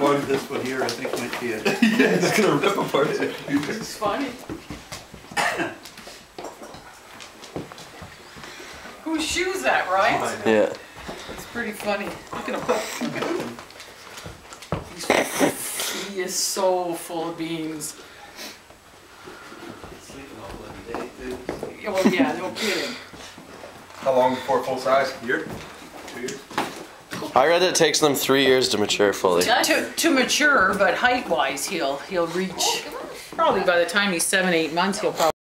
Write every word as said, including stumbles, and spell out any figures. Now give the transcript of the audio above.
one. This one here, I think, might be it. Yeah, it's gonna rip apart. This is funny. Whose shoe's that, right? Yeah. It's pretty funny. Look at him. Look at him. He's, he is so full of beans. Sleeping all bloody day, too. Yeah, well, yeah, no kidding. How long before full size? Year? Two years? I read it takes them three years to mature fully. To, to mature, but height-wise, he'll he'll reach. Probably by the time he's seven, eight months, he'll probably.